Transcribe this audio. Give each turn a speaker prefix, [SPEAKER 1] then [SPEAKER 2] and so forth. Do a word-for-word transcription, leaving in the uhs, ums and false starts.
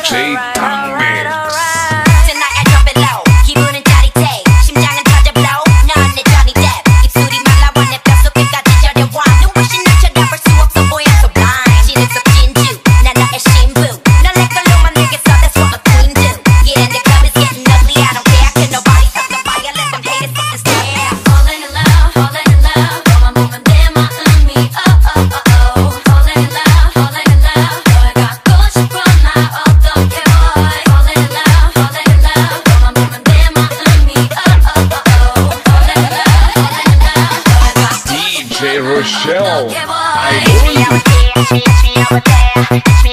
[SPEAKER 1] 디제이 강백스.
[SPEAKER 2] Tonight I drop it low. 기분은 짜릿해. 심장은 터져 blow. 넌 내 Johnny Depp. 입술이 말라와 내 뼛속에까지 저려와. 눈부신 날 쳐다볼 수 없어 보여 so blind. 신은 속 진주. 난 너의 신부. 널 내 걸로만 내겠어. That's what a queen do. Yeah, the club is getting ugly. I don't care. Can nobody stop the fire? Let them haters get the stare. Falling in love, falling in love. 너만 보면 내 마음이 oh oh oh oh. Falling in love, falling in love. 널 갖고 싶어 나 어떻게 boy. Falling in love, falling in love. 너만 보면 내 마음이 oh oh oh oh. Falling in love, falling in love. 널 갖고
[SPEAKER 1] 디제이 로ෂel.
[SPEAKER 2] 싶어 어떻게 boy. It's me over there, it's me, it's me over there.